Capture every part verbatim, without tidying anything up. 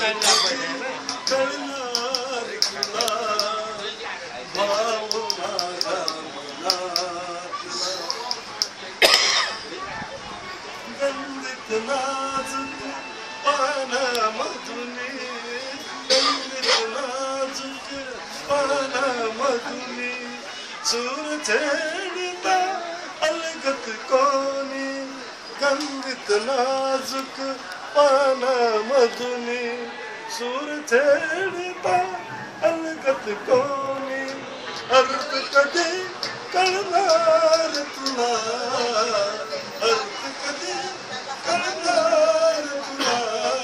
सूर छेड़ता अलगत कोनी गंदित नाजुक पाना मधुनी सूर छेड़ता अलगत कोनी अर्थ कदे करनार तुला अर्थ कदे करनार तुला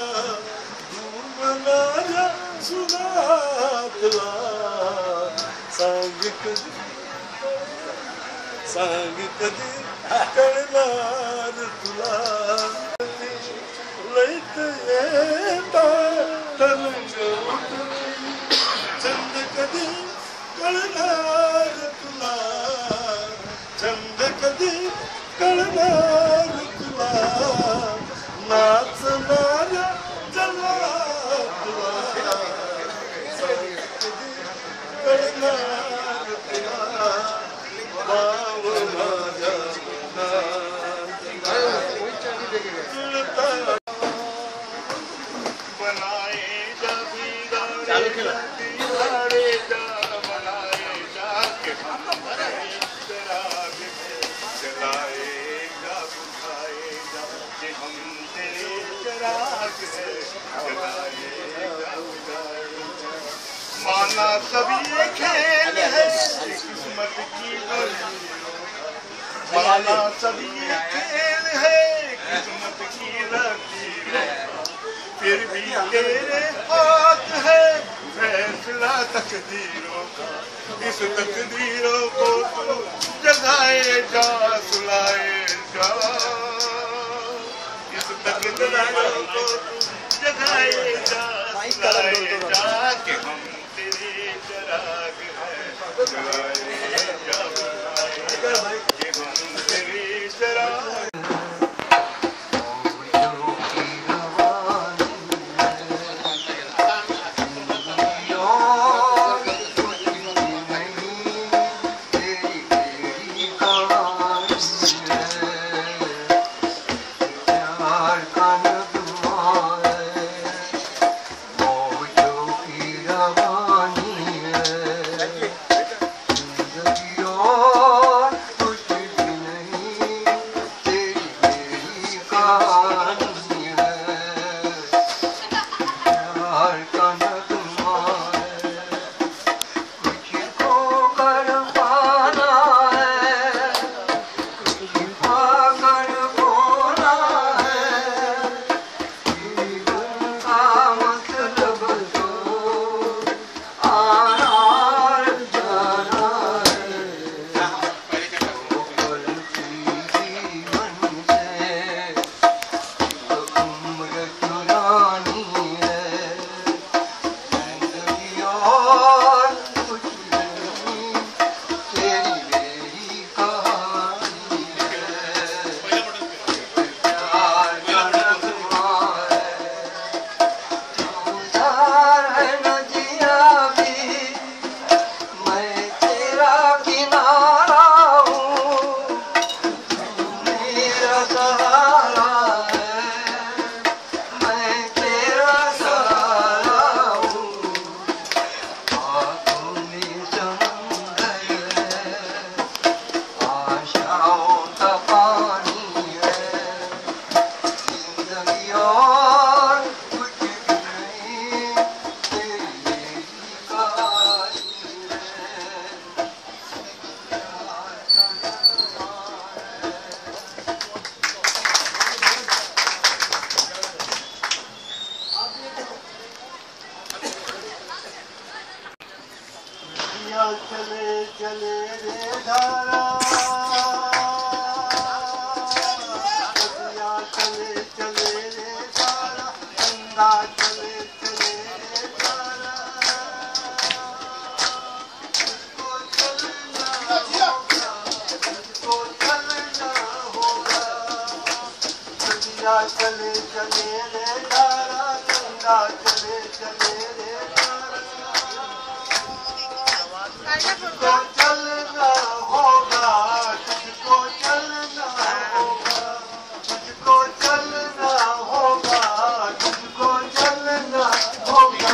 धूमनारा सुनातला सांग कदे सांग कदे करनार तुला लैत येता तरंग उठली चंद कदे करनार तुला चंद कदे करनार तुला नाचणाऱ्या जला तुला सांग कदे करनार तुला भाव माझ्या बनाए जा बिगाड़े जा बनाए जा के जलाएगा बुझाएगा कि हम तेरे चराग है जलाएगा बुझाएगा माना सभी खेल है किस्मत की माना सभी खेल है किस्मत की लकीर फिर भी तेरे हाथ है फैसला तकदीरों का इस तकदीरों को तू जगाए जा सुलाए जा इस तकदीरों को तू जगाए जा सुलाए जा कि हम तेरे चराग हैं जलाए जा बुझाए कि हम तेरे चराग चले चले रे धारा चले चले रे धारा गंगा चले चले रे धारा इसको चलना होगा इसको चलना होगा नदिया चले चले रे धारा गंगा तारा चले चले रे तुझको चलना होगा, तुझको चलना होगा, तुझको चलना होगा, तुझको चलना होगा।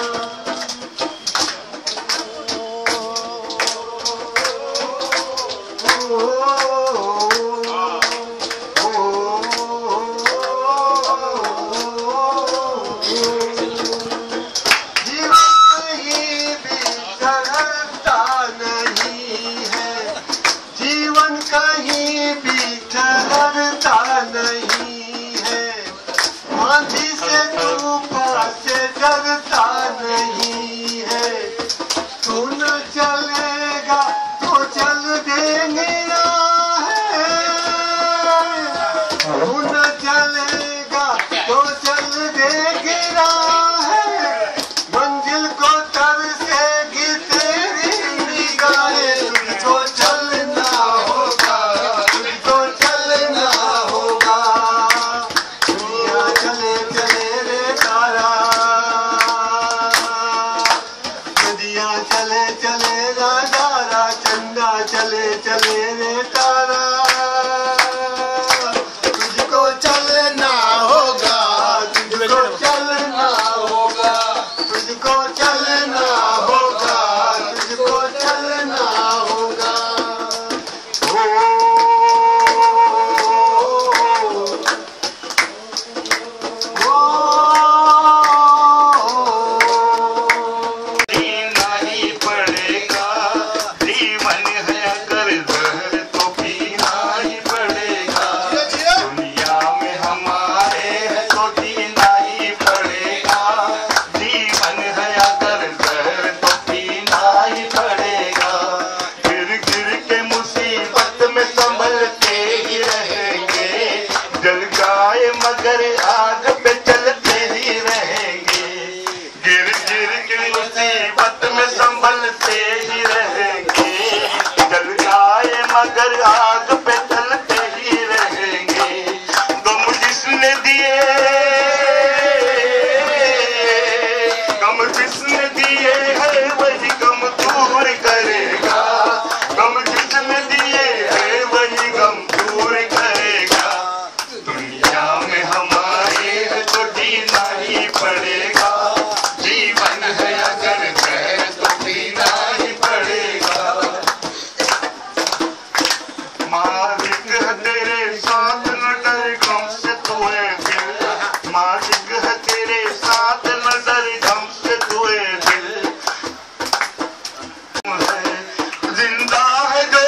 कहीं भी ठहरता नहीं है, आंधी से तूफान से डरता नहीं है। तू न चलेगा तो चल देंगे राहें, तू न चलेगा तो चल देंगे राहें, मंजिल को तरसेगी तेरी निगाहें। तुझको चलना होगा, तुझको चलना होगा, दुनिया चले चले रे तारा, नदियाँ चले चले रे तारा, चंदा चले चले रे तारा। तुझको चलना होगा, तुझको चलना होगा, तुझको चलना होगा, तुझको चलना होगा। जीना ही पड़ेगा, जीवन है अगर जहर तो पीना ही पड़ेगा। दुनिया में हमारे है तो जीना ही पड़ेगा, जीवन है अगर जहर तो पीना ही पड़ेगा। गिर गिर के मुसीबत में संभलते ही रहेंगे, जल जाए मगर आग पे चलते ही रहेंगे। गिर गिर के मुसीबत में संभलते ही रहेंगे, जल जाए मगर आग पे चलते ही रहेंगे। गम जिसने दिए, गम जिसने दिए है वही गम दूर करेगा, गम जिसने दिए है वही गम दूर करेगा। दुनिया में हमारे है तो जीना ही पड़ेगा, जीवन है अगर जहर तो पीना ही पड़ेगा। मालिक है तेरे साथ न डर गम से तू है दिल, मालिक है तेरे साथ न डर गम से तू है दिल। जिंदा है जो,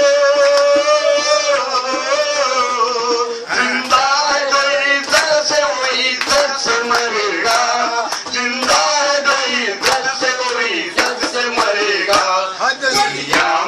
जिंदा है जो इज्जत से वही इज्जत से मरेगा, जिंदा है जो इज्जत से वही इज्जत से मरेगा। दुनिया